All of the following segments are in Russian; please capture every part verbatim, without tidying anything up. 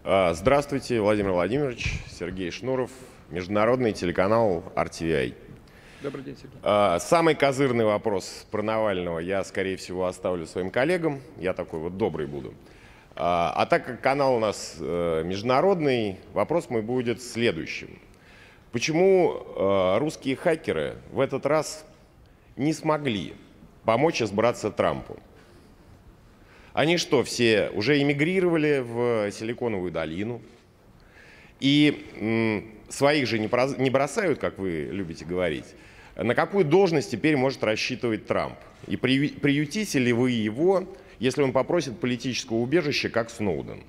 А, Здравствуйте, Владимир Владимирович, Сергей Шнуров, международный телеканал эр ти ви ай. Добрый день, Сергей. А, Самый козырный вопрос про Навального я, скорее всего, оставлю своим коллегам. Я такой вот добрый буду. А, а так как канал у нас э, международный, вопрос мой будет следующим. Почему э, русские хакеры в этот раз не смогли помочь избраться Трампу? Они что, все уже эмигрировали в Силиконовую долину? И м, своих же не, проз- не бросают, как вы любите говорить. На какую должность теперь может рассчитывать Трамп? И при- приютите ли вы его, если он попросит политического убежища, как Сноуден?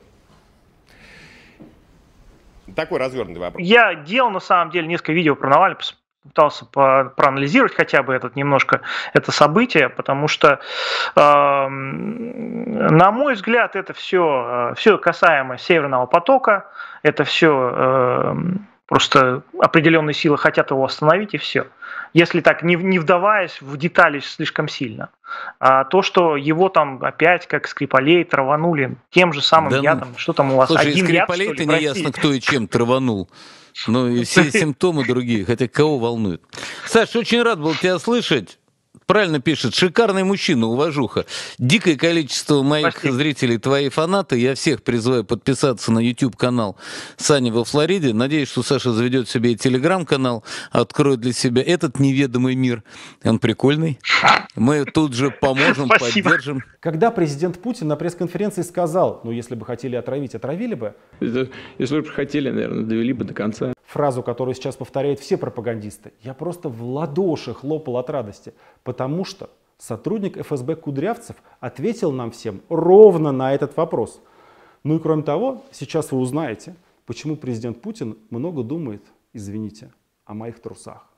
Такой развернутый вопрос. Я делал на самом деле несколько видео про Навального, пытался по- проанализировать хотя бы этот немножко это событие, потому что, э, на мой взгляд, это все, э, все касаемо Северного потока, это все э, просто определенные силы хотят его остановить, и все. Если так, не, не вдаваясь в детали слишком сильно. А то, что его там опять, как Скрипалей, траванули тем же самым Да ну, ядом, что там у вас, слушай, один яд, что Скрипалей-то ли, в не России? ясно, кто и чем траванул. Ну и все симптомы другие, хотя кого волнует. Саш, очень рад был тебя слышать. Правильно пишет, шикарный мужчина, уважуха. Дикое количество моих Спасибо. зрителей, твои фанаты. Я всех призываю подписаться на YouTube-канал Сани во Флориде. Надеюсь, что Саша заведет себе и телеграм-канал, откроет для себя этот неведомый мир. Он прикольный. Мы тут же поможем, Спасибо. поддержим. Когда президент Путин на пресс-конференции сказал, ну если бы хотели отравить, отравили бы, Это, если бы хотели, наверное, довели бы до конца. фразу, которую сейчас повторяют все пропагандисты, я просто в ладоши хлопал от радости, потому что сотрудник эф эс бэ Кудрявцев ответил нам всем ровно на этот вопрос. Ну и кроме того, сейчас вы узнаете, почему президент Путин много думает, извините, о моих трусах.